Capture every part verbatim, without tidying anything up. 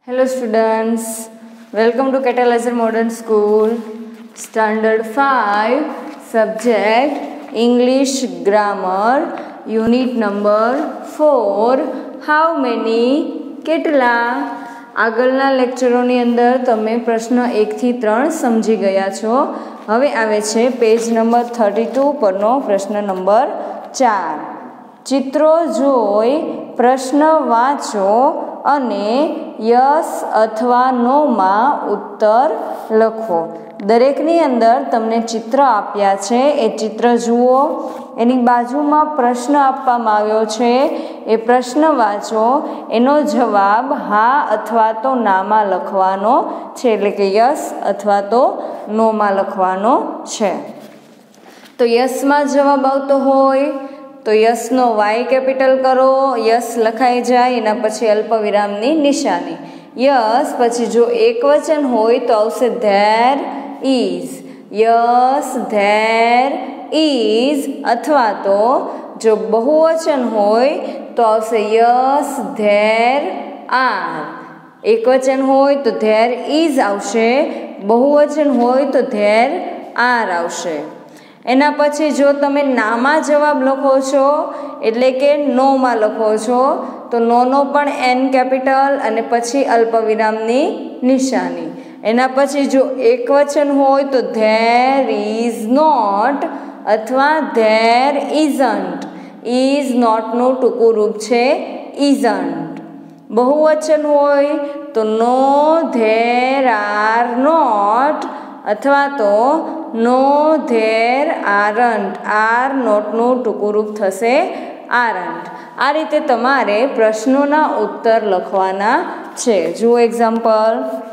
Hello students, welcome to Catalyzer Modern School, Standard five, Subject English Grammar, Unit number four, How many? કેટલા? આગળના લેક્ચરોની અંદર તમે પ્રશ્ન એક થી ત્રણ સમજી ગયા છો. હવે આવે છે પેજ નંબર થર્ટી ટુ પરનો પ્રશ્ન નંબર ચાર. ચિત્રો જોઈ પ્રશ્ન વાંચો અને યસ અથવા નોમાં ઉત્તર લખો. દરેકની અંદર તમને ચિત્ર આપ્યા છે, એ ચિત્ર જુઓ, એની બાજુમાં પ્રશ્ન આપવામાં આવ્યો છે, એ પ્રશ્ન વાંચો, એનો જવાબ હા અથવા તો નામાં લખવાનો છે, એટલે કે યસ અથવા તો નોમાં લખવાનો છે. તો યસમાં જવાબ આવતો હોય તો યસનો વાય કેપિટલ કરો, યસ લખાઈ જાય, એના પછી અલ્પવિરામની નિશાની. યસ પછી જો એકવચન હોય તો આવશે there is, yes there is, અથવા તો જો બહુવચન હોય તો આવશે યસ ધેર આર. એકવચન હોય તો ધેર ઇઝ આવશે, બહુવચન હોય તો ધેર આર આવશે. એના પછી જો તમે નામાં જવાબ લખો છો એટલે કે નોમાં લખો છો તો નોનો પણ એન કેપિટલ અને પછી અલ્પવિરામની નિશાની. એના પછી જો એકવચન હોય તો ધેર ઇઝ નોટ અથવા ધેર ઇઝન્ટ. ઇઝ નોટનું ટૂંકું રૂપ છે ઇઝન્ટ. બહુવચન હોય તો નો ધેર આર નોટ અથવા તો નો ધેર આરન્ટ. આર નોટનું ટૂંકું રૂપ થશે આરન્ટ. આ રીતે તમારે પ્રશ્નોના ઉત્તર લખવાના છે. જુઓ example.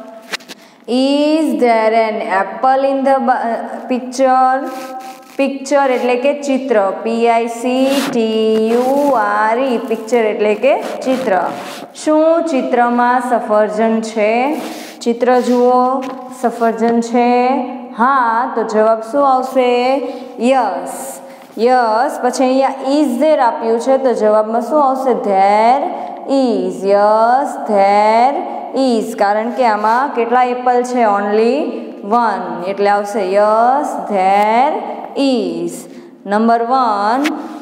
Is there an apple in the picture? Picture એટલે કે ચિત્ર, P I C T U R E, picture એટલે કે ચિત્ર. શું ચિત્રમાં સફરજન છે? ચિત્ર જુઓ, સફરજન છે, હા, તો જવાબ શું આવશે? યસ. યસ પછી અહીંયા ઇઝ ધેર આપ્યું છે તો જવાબમાં શું આવશે? There is. Yes there is, કારણ કે આમાં કેટલા એપલ છે? ઓનલી વન, એટલે આવશે yes there is. Number one.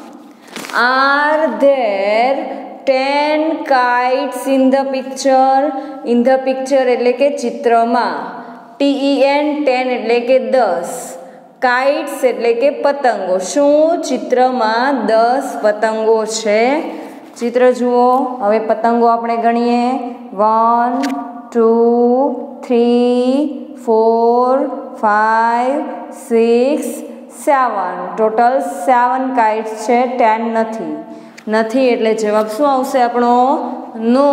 Are there ten kites in the picture? In the picture એટલે કે ચિત્રમાં. ટી ઈ એન ટેન એટલે કે દસ, કાઇટ્સ એટલે કે પતંગો. શું ચિત્રમાં દસ પતંગો છે? ચિત્ર જુઓ. હવે પતંગો આપણે ગણીએ. One two three four five six seven. Total seven kites છે, ટેન નથી. નથી એટલે જવાબ શું આવશે આપણો? નો.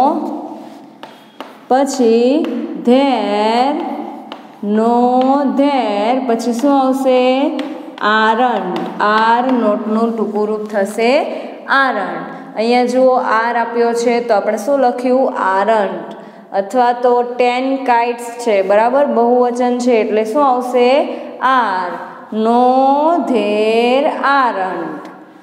પછી ધેર, નો ધેર, પછી શું આવશે? આરન્ટ. આર નોટનું ટૂંકું રૂપ થશે આરન્ટ. અહીંયા જુઓ આર આપ્યો છે તો આપણે શું લખ્યું? આરન્ટ. અથવા તો ટેન કાઇટ્સ છે, બરાબર, બહુવચન છે એટલે શું આવશે? Are. No there aren't.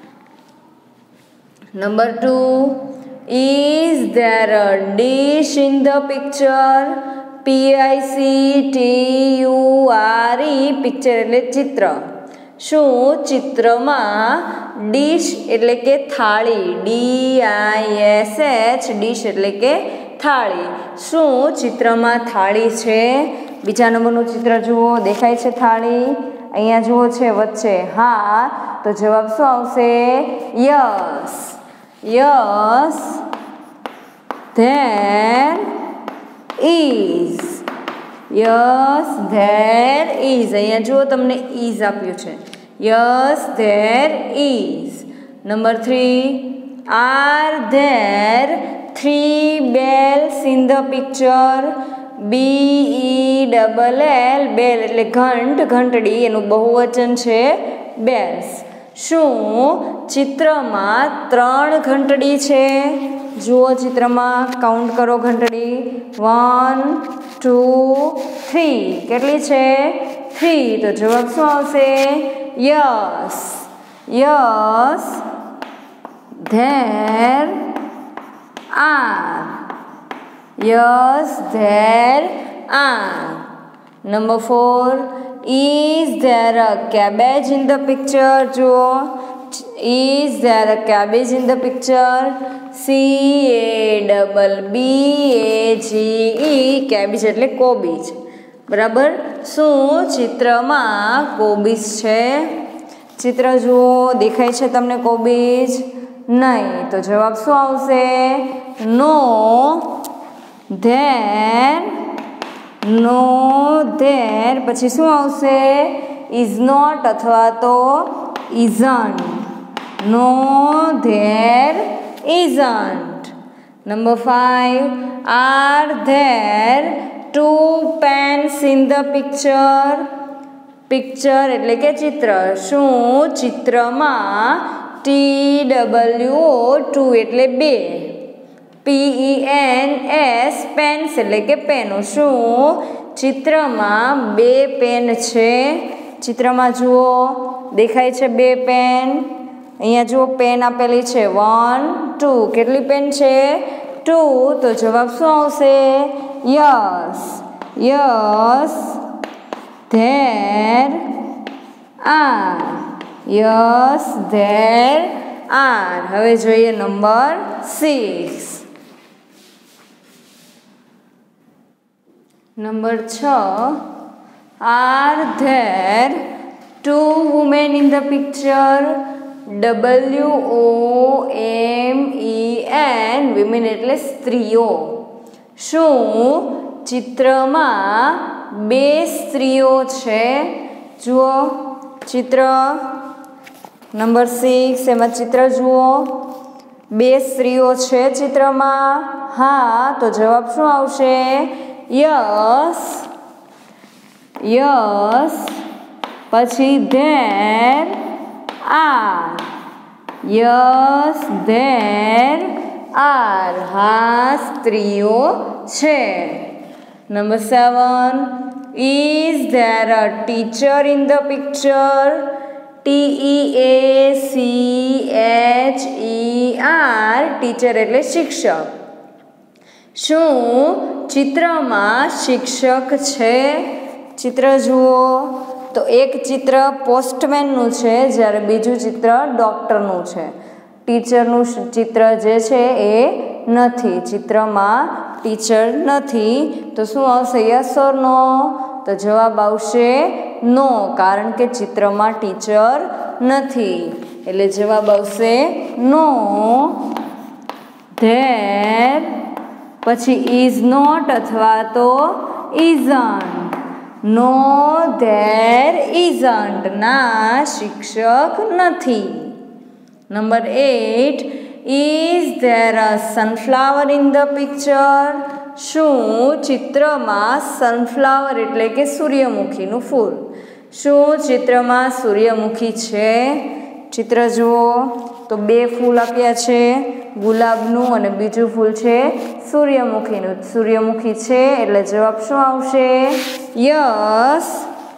Number two. Is there a dish in the picture? P I C T U R E, picture એટલે ચિત્ર. શું ચિત્રમાં ડીશ એટલે કે થાળી, D I S H, dish એટલે કે થાળી. શું ચિત્રમાં થાળી છે? બીજા નંબરનું ચિત્ર જુઓ, દેખાય છે થાળી? અહીંયા જુઓ છે વચ્ચે હા, તો જવાબ શું આવશે? Yes. Yes there is. Yes there is. અહીંયા જુઓ તમને ઇઝ આપ્યું છે. Yes there is. Number three. Are there three bells in the picture? B E double L, bell એટલે ઘંટ, ઘંટડી, એનું બહુવચન છે બેલ્સ. શું ચિત્રમાં ત્રણ ઘંટડી છે? જુઓ ચિત્રમાં, કાઉન્ટ કરો ઘંટડી. One two three. કેટલી છે? થ્રી. તો જવાબ શું આવશે? Yes. Yes there are. Yes, there are. Number four. Is there a cabbage in the picture? જુઓ, is there a cabbage in the picture? C A double B A G E, cabbage એટલે કોબીજ. બરાબર. શું ચિત્રમાં કોબીજ છે? ચિત્ર જુઓ, દેખાય છે તમને કોબીજ? નહીં. તો જવાબ શું આવશે? No there, no there. પછી શું આવશે? ઇઝ નોટ અથવા તો isn't. No there isn't. Number five. Are there two pens in the picture? Picture એટલે કે ચિત્ર. શું ચિત્રમાં ટી ડબલ્યુ ઓ ટુ એટલે બે, P E N S pens એટલે કે પેનો. શું ચિત્રમાં બે પેન છે? ચિત્રમાં જુઓ, દેખાય છે બે પેન. અહીંયા જુઓ પેન આપેલી છે વન ટુ. કેટલી પેન છે? ટુ. તો જવાબ શું આવશે? Yes, yes there are. Yes there are. હવે જોઈએ નંબર સિક્સ. નંબર છ. Are there two women in the picture? W O M E N, women એટલે સ્ત્રીઓ. શું ચિત્રમાં બે સ્ત્રીઓ છે? જુઓ ચિત્ર નંબર સિક્સ, એમાં ચિત્ર જુઓ. બે સ્ત્રીઓ છે ચિત્રમાં? હા. તો જવાબ શું આવશે? Yes, yes. પછી there are. Yes there are. હા, સ્ત્રીઓ છે. Number seven. Is there a teacher in the picture? T E A C H E R, teacher એટલે શિક્ષક. શું ચિત્રમાં શિક્ષક છે? ચિત્ર જુઓ. તો એક ચિત્ર પોસ્ટમેનનું છે, જ્યારે બીજું ચિત્ર ડૉક્ટરનું છે. ટીચરનું ચિત્ર જે છે એ નથી. ચિત્રમાં ટીચર નથી. તો શું આવશે? Yes or no? તો જવાબ આવશે નો, કારણ કે ચિત્રમાં ટીચર નથી. એટલે જવાબ આવશે નો ધેર. પછી ઇઝ નોટ અથવા તો ઇઝન્ટ. No there isn't. ના, શિક્ષક નથી. Number eight. Is there a sunflower in the picture? શું ચિત્રમાં સનફ્લાવર એટલે કે સૂર્યમુખીનું ફૂલ? શું ચિત્રમાં સૂર્યમુખી છે? ચિત્ર જુઓ. તો બે ફૂલ આપ્યા છે, ગુલાબનું અને બીજું ફૂલ છે સૂર્યમુખીનું. સૂર્યમુખી છે એટલે જવાબ શું આવશે? Yes,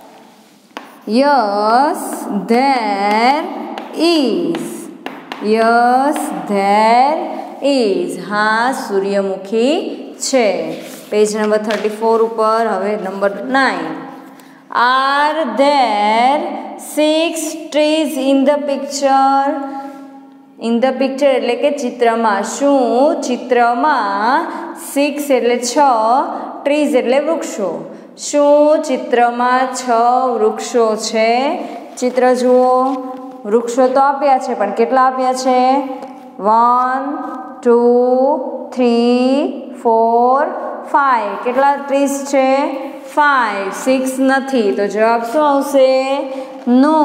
yes there is. Yes there is. હા, સૂર્યમુખી છે. પેજ નંબર થર્ટી ફોર ઉપર. હવે number nine. Are there six trees in the picture? In the picture એટલે કે ચિત્રમાં. શું ચિત્રમાં સિક્સ એટલે છ, ટ્રીઝ એટલે વૃક્ષો. શું ચિત્રમાં છ વૃક્ષો છે? ચિત્ર જુઓ. વૃક્ષો તો આપ્યા છે, પણ કેટલા આપ્યા છે? One two three four five. કેટલા ટ્રીઝ છે? ફાઈવ. સિક્સ નથી. તો જવાબ શું આવશે? નો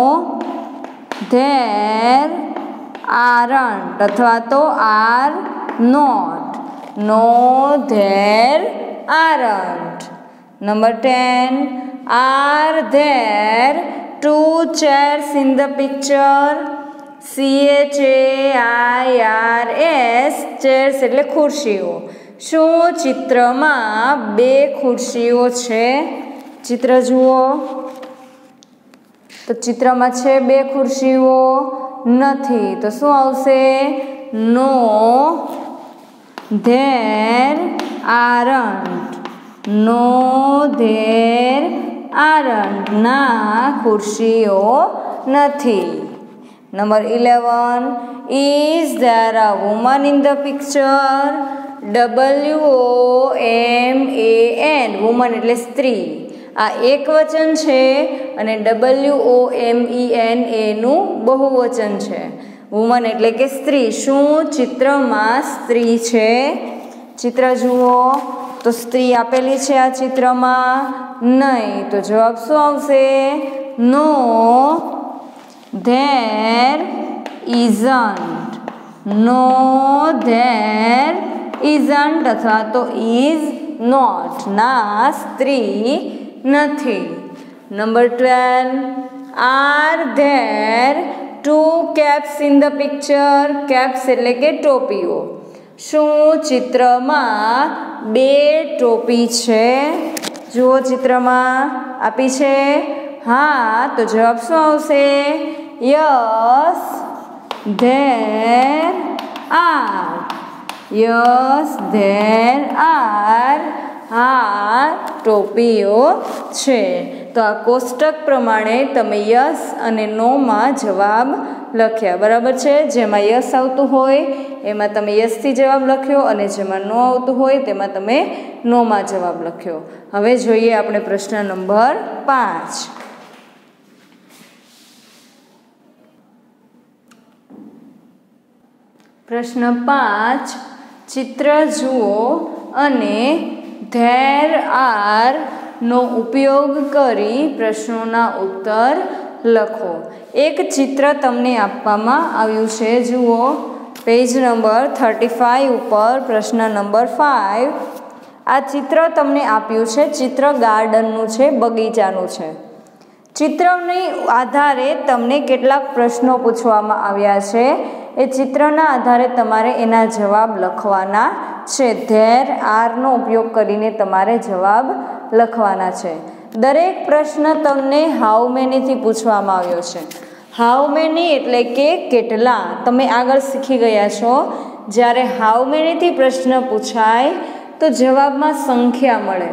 ધેર આરન્ટ અથવા તો are not. No there aren't. Number ten. Are there two chairs in the picture? C H A I R S, chairs એટલે ખુરશીઓ. શું ચિત્રમાં બે ખુરશીઓ છે? ચિત્ર જુઓ. તો ચિત્રમાં છે બે ખુરશીઓ? નથી. તો શું આવશે? No there aren't. No, there aren't. ના ખુરશીઓ નથી. Number eleven. Is there a woman in the picture? W O M A N. woman એટલે સ્ત્રી. આ એક વચન છે અને W O M E N એનું બહુવચન છે. વુમન એટલે કે સ્ત્રી. શું ચિત્રમાં સ્ત્રી છે? ચિત્ર જુઓ તો સ્ત્રી આપેલી છે આ ચિત્રમાં? નહીં. તો જવાબ શું આવશે? નો, there isn't. No, there isn't અથવા તો is not. ના સ્ત્રી નથી. Number twelve. Are there two caps in the picture? caps એટલે કે ટોપીઓ. શું ચિત્રમાં બે ટોપી છે? જુઓ ચિત્રમાં આપી છે. હા, તો જવાબ શું આવશે? Yes, there are. Yes, there are. હા, ટોપીઓ છે. તો આ કોષ્ટક પ્રમાણે તમે યસ અને નોમાં જવાબ લખ્યા. બરાબર છે? જેમાં યસ આવતું હોય એમાં તમે યસથી જવાબ લખ્યો અને જેમાં નો આવતું હોય તેમાં તમે નોમાં જવાબ લખ્યો. હવે જોઈએ આપણે પ્રશ્ન નંબર પાંચ. પ્રશ્ન પાંચ. ચિત્ર જુઓ અને there are નો ઉપયોગ કરી પ્રશ્નોના ઉત્તર લખો. એક ચિત્ર તમને આપવામાં આવ્યું છે. જુઓ પેજ નંબર થર્ટી ફાઇવ ઉપર પ્રશ્ન નંબર ફાઇવ. આ ચિત્ર તમને આપ્યું છે. ચિત્ર ગાર્ડનનું છે, બગીચાનું છે. ચિત્રની આધારે તમને કેટલાક પ્રશ્નો પૂછવામાં આવ્યા છે. એ ચિત્રના આધારે તમારે એના જવાબ લખવાના છે. ધેર આરનો ઉપયોગ કરીને તમારે જવાબ લખવાના છે. દરેક પ્રશ્ન તમને હાઉ મેનીથી પૂછવામાં આવ્યો છે. હાઉ મેની એટલે કે કેટલા. તમે આગળ શીખી ગયા છો જ્યારે હાઉ મેનીથી પ્રશ્ન પૂછાય તો જવાબમાં સંખ્યા મળે.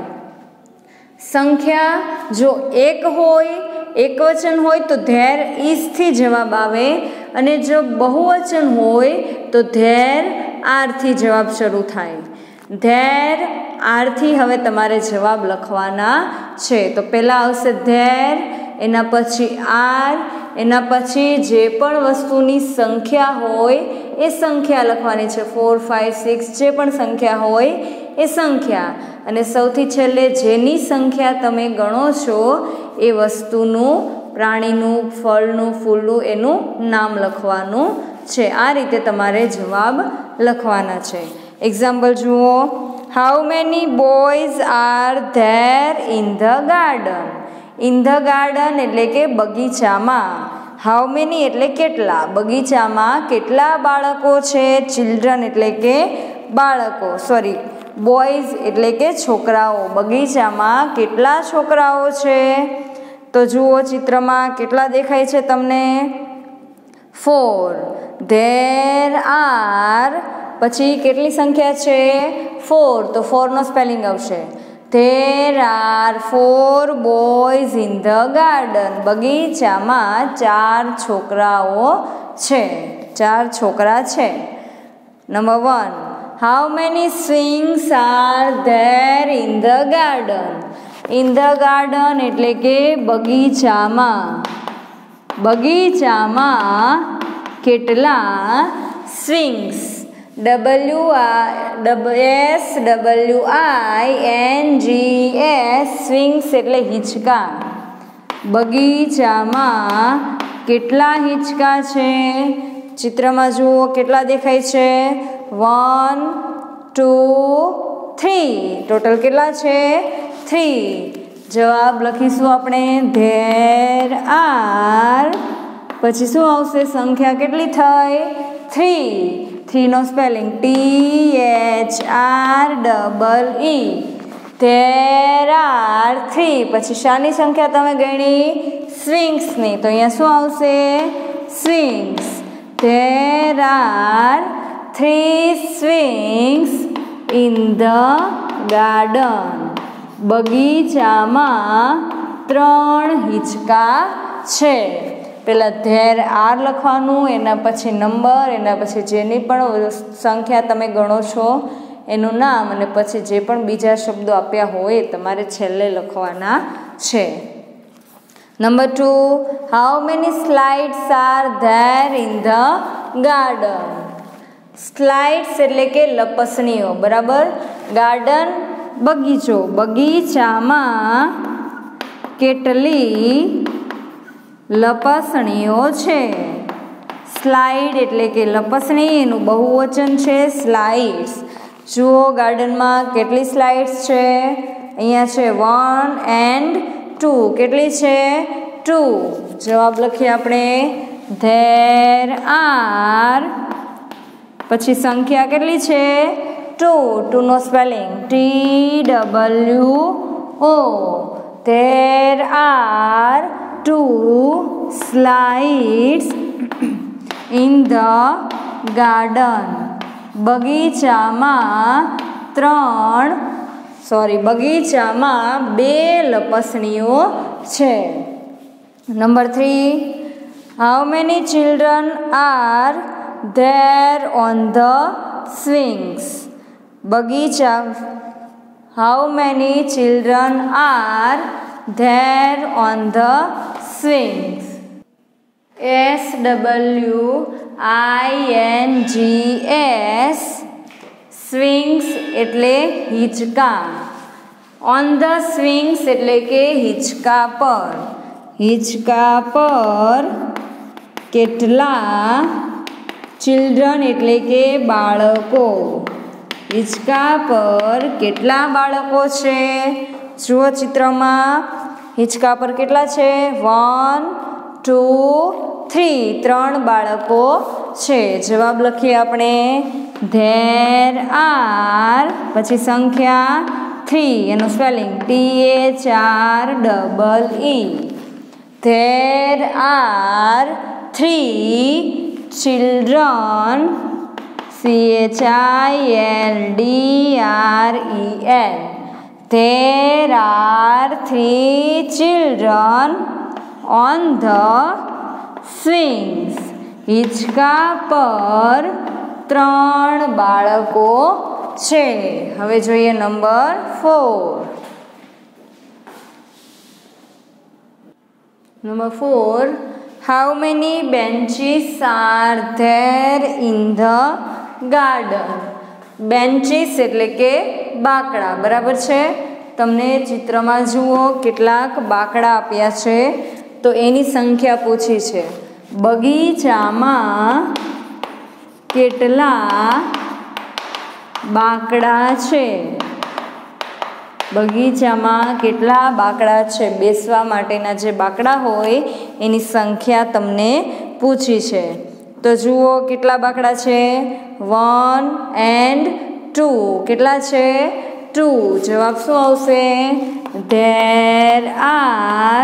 સંખ્યા જો એક હોય, એકવચન હોય તો ધેર ઇઝથી જવાબ આવે અને જો બહુવચન હોય તો ધેર આરથી જવાબ શરૂ થાય. ધેર આરથી હવે તમારે જવાબ લખવાના છે. તો પહેલાં આવશે ધેર, એના પછી આર, એના પછી જે પણ વસ્તુની સંખ્યા હોય એ સંખ્યા લખવાની છે. ફોર ફાઇવ સિક્સ જે પણ સંખ્યા હોય એ સંખ્યા, અને સૌથી છેલ્લે જેની સંખ્યા તમે ગણો છો એ વસ્તુનું, પ્રાણીનું, ફળનું, ફૂલનું એનું નામ લખવાનું છે. આ રીતે તમારે જવાબ લખવાના છે. એક્ઝામ્પલ જુઓ. How many boys are there in the garden? In the garden એટલે કે બગીચામાં. હાઉ મેની એટલે કેટલા. બગીચામાં કેટલા બાળકો છે? ચિલ્ડ્રન એટલે કે બાળકો, સોરી બોયઝ એટલે કે છોકરાઓ. બગીચામાં કેટલા છોકરાઓ છે? તો જુઓ ચિત્રમાં કેટલા દેખાય છે તમને? ફોર. ધેર આર, પછી કેટલી સંખ્યા છે? ફોર. તો ફોરનો સ્પેલિંગ આવશે there are four boys in the garden. બગીચામાં ચાર છોકરાઓ છે. ચાર છોકરા છે. Number one. How many swings are there in the garden? In the garden એટલે કે બગીચામાં. બગીચામાં કેટલા swings? W S W I N G S swings એટલે હિંચકા. બગીચામાં કેટલા હિંચકા છે? ચિત્રમાં જુઓ કેટલા દેખાય છે? One, two, three. ટોટલ કેટલા છે? થ્રી. જવાબ લખીશું આપણે ધેર આર, પછી શું આવશે? સંખ્યા કેટલી થઈ? થ્રી. થ્રીનો spelling T H R double E. There are three. પછી શાની સંખ્યા તમે ગણી? સ્વિંગ્સની. તો અહીંયા શું આવશે? Swings. There are three swings in the garden. બગીચામાં ત્રણ હિંચકા છે. પહેલાં ધેર આર લખવાનું, એના પછી નંબર, એના પછી જેની પણ સંખ્યા તમે ગણો છો એનું નામ, અને પછી જે પણ બીજા શબ્દો આપ્યા હોય તમારે છેલ્લે લખવાના છે. Number two, how many slides are there in the garden. Slides એટલે કે લપસણીઓ, બરાબર. ગાર્ડન બગીચો, બગીચામાં કેટલી લપસણીઓ છે. સ્લાઇડ એટલે કે લપસણી, એનું બહુવચન છે સ્લાઇડ્સ. જુઓ ગાર્ડનમાં કેટલી સ્લાઇડ્સ છે. અહીંયા છે વન એન્ડ ટુ. કેટલી છે? ટુ. જવાબ લખીએ આપણે. ધેર આર, પછી સંખ્યા કેટલી છે? ટુ. ટુનો spelling T W O. There are two slides in the garden. બગીચામાં ત્રણ સોરી બગીચામાં બે લપસણીઓ છે. Number three, how many children are there on the swings. બગીચા how many children are there on the swings. S W I N G S. Swings એટલે હિંચકા. On the swings એટલે કે હિંચકા પર. હિંચકા પર કેટલા ચિલ્ડ્રન એટલે કે બાળકો. હિંચકા પર કેટલા બાળકો છે? જુઓ ચિત્રમાં, હિંચકા પર કેટલા છે? One two three. ત્રણ બાળકો છે. જવાબ લખીએ આપણે. ધેર આર, પછી સંખ્યા થ્રી, એનું spelling T H R double E. There are three children, C H I L D R E L. There are three children on the swings. હિંચકા પર ત્રણ બાળકો છે. હવે જોઈએ number four. Number four, how many benches are there in the garden. Benches એટલે કે બાકડા, બરાબર છે. તમને ચિત્રમાં જુઓ કેટલાક બાકડા આપ્યા છે, તો એની સંખ્યા પૂછી છે. બગીચામાં કેટલા બાકડા છે. બગીચામાં કેટલા બાકડા છે. બેસવા માટેના જે બાકડા હોય એની સંખ્યા તમને પૂછી છે. તો જુઓ કેટલા બાકડા છે. One and two. કેટલા છે? ટુ. જવાબ શું આવશે? There are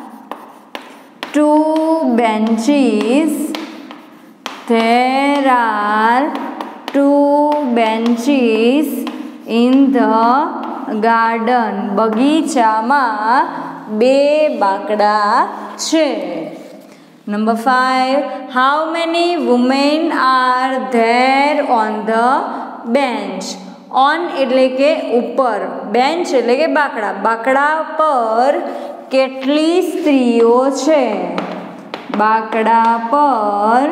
two benches. There are two benches in the garden. બગીચામાં બે બાકડા છે. Number five, how many women are there on the bench. On એટલે કે ઉપર, બેન્ચ એટલે કે બાકડા. બાકડા પર કેટલી સ્ત્રીઓ છે. બાકડા પર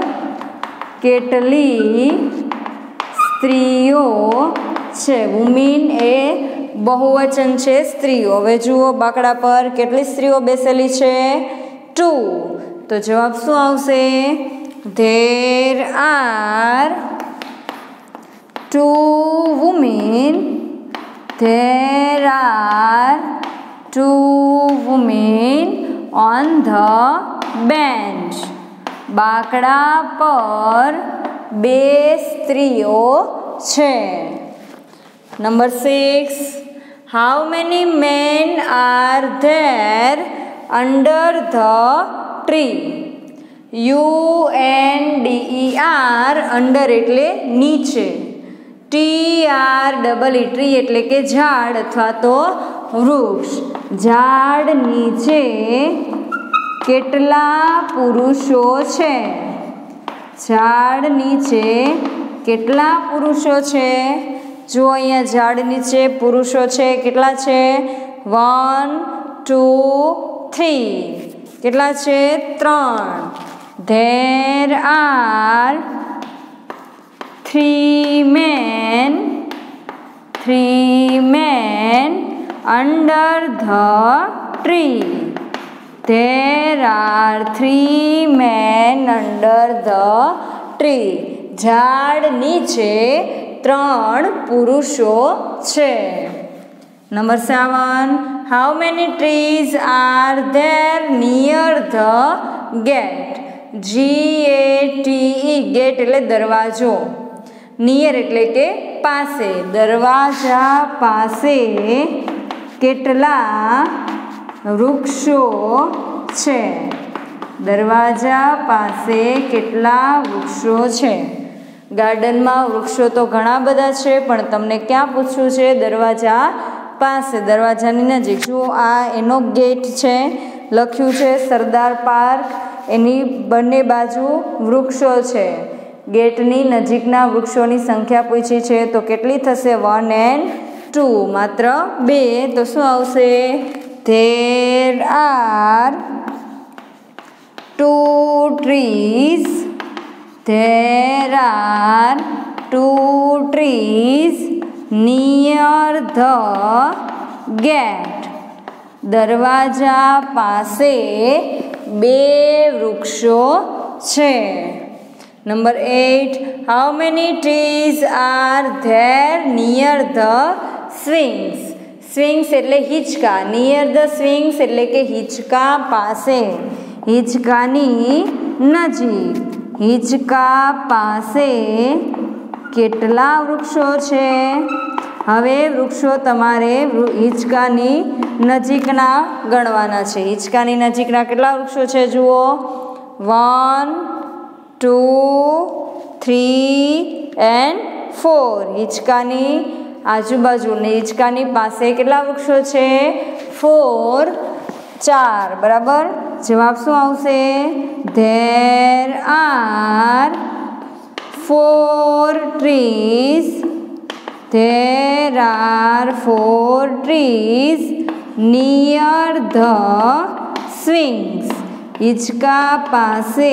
કેટલી સ્ત્રીઓ છે. વુમેન એ બહુવચન છે સ્ત્રીઓ. હવે જુઓ બાકડા પર કેટલી સ્ત્રીઓ બેસેલી છે. ટુ. તો જવાબ શું આવશે? There are two women. There are two women on the bench. બાકડા પર બે સ્ત્રીઓ છે. Number six, how many men are there under the tree. U N D E R. Under એટલે નીચે. T R double E tree એટલે કે ઝાડ અથવા તો વૃક્ષ. ઝાડ નીચે કેટલા પુરુષો છે? ઝાડ નીચે કેટલા પુરુષો છે? જો અહીંયા ઝાડ નીચે પુરુષો છે, કેટલા છે? One two three. કેટલા છે? ત્રણ. There are three men three men under the tree. There are three men under the tree. ઝાડ નીચે ત્રણ પુરુષો છે. Number seven. How many trees are there near the gate? G A T E gate એટલે દરવાજો, near એટલે કે પાસે. દરવાજા પાસે કેટલા વૃક્ષો છે? દરવાજા પાસે કેટલા વૃક્ષો છે? ગાર્ડનમાં વૃક્ષો તો ઘણા બધા છે, પણ તમને ક્યાં પૂછવું છે? દરવાજા પાસે, દરવાજાની નજીક. જુઓ આ એનો ગેટ છે, લખ્યું છે સરદાર પાર્ક. એની બંને બાજુ વૃક્ષો છે. ગેટની નજીકના વૃક્ષોની સંખ્યા પૂછી છે તો કેટલી થશે? One and two. માત્ર બે. તો શું આવશે? There are two trees. There are two trees near the gate. દરવાજા પાસે બે વૃક્ષો છે. Number eight. How many trees are there near the swings? Swings એટલે હિંચકા. નિયર ધ સ્વિંગ્સ એટલે કે હિંચકા પાસે, હિંચકાની નજીક. હિંચકા પાસે કેટલા વૃક્ષો છે? હવે વૃક્ષો તમારે હિંચકાની નજીકના ગણવાના છે. હિંચકાની નજીકના કેટલા વૃક્ષો છે? જુઓ, one two three and four. હિંચકાની આજુબાજુ ને હિંચકાની પાસે કેટલા વૃક્ષો છે? ફોર. ચાર. બરાબર. જવાબ શું આવશે? There are four trees. There are four trees near the swings. હિંચકા પાસે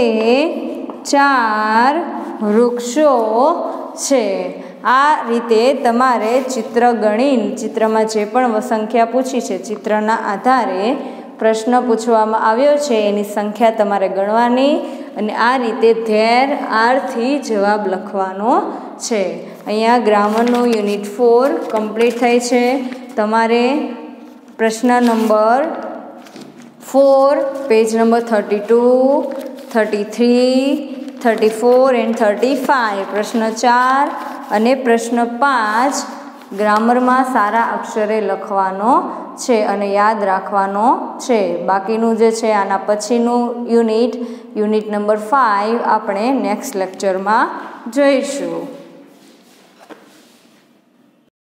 ચાર વૃક્ષો છે. આ રીતે તમારે ચિત્ર ગણીને, ચિત્રમાં જે પણ સંખ્યા પૂછી છે, ચિત્રના આધારે પ્રશ્ન પૂછવામાં આવ્યો છે એની સંખ્યા તમારે ગણવાની અને આ રીતે ધેર આરથી જવાબ લખવાનો છે. અહીંયા ગ્રામરનું યુનિટ ફોર કમ્પ્લીટ થાય છે. તમારે પ્રશ્ન number four page number thirty two, thirty three, thirty four and thirty five, પ્રશ્ન ચાર અને પ્રશ્ન પાંચ ગ્રામરમાં સારા અક્ષરે લખવાનો છે અને યાદ રાખવાનો છે. બાકીનું જે છે આના પછીનું યુનિટ યુનિટ નંબર ફાઇવ આપણે નેક્સ્ટ લેક્ચરમાં જોઈશું.